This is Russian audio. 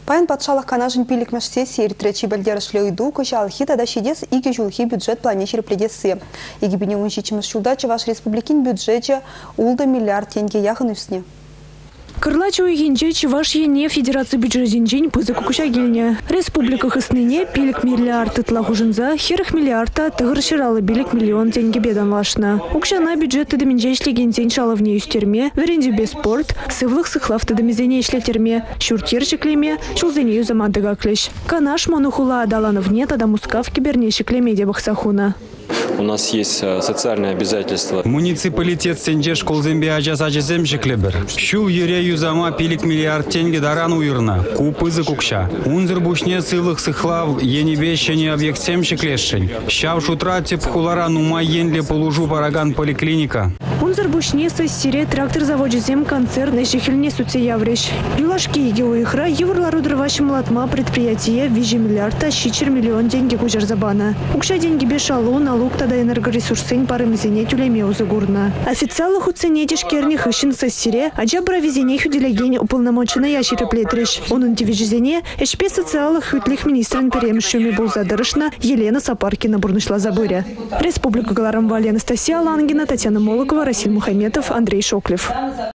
Паян патшалық канажын пилік мәшсе сейртречи бәлдерішлі ұйду көші алхи тада шедес иге жылхи бюджет плане шерепледесі. Егебіне 13 жылда Чуваш республикин бюджете улды миллиард тенге яғын үстіне. Кырлачу егенже Чуваш ене федерация бюджетин жень пызы кукуша гельне. Республика хысныне пилік миллиард тытла хужынза, херых миллиарда тығыр шыралы билік миллион тенге бедан лашна. Укшана бюджетты дыминже ишлеген зень шаловне юстерме, веренде без спорт, сывлых сыхлав тыдымизене ишлетерме, шуртер шеклеме, шулзене юзамадыга клещ. Канаш манухула адалановне тада мускав киберне шеклеме дебахсахуна. У нас есть социальные обязательства. Муниципалитет сенже школзембе ажасачесем шеклебер. Шул ере юзама пилик миллиард тенге даран уйрна. Купызы кукша. Унзыр бушне сылых сыхлав енебещене объектсем шеклешшень. Щав шутра тепхулара нума енле полужу параган поликлиника. Унзыр бушне сыссире трактор заводжезем концерн эшехельне суце яврещ. Юлашки еге уйхра еврлару дрыващим латма предприятие вижи миллиарда щичер миллион деньги кужар забана. Укша деньги бешалу налог тада энергоресурсын парымызене тюлеме узыгурна. Официалых уценетиш керних ищен сыссире, аджа бравизене хюделегень уполномоченный ящире плетрещ. Он антивижезене эшпе социалых хютлих министрен перемещуми был задырышна Елена Сапаркина бурнышла забыря. Республика Галарамвали Анастасия Лангина, Татьяна Молокова, Расиль Мухаметов, Андрей Шоклев.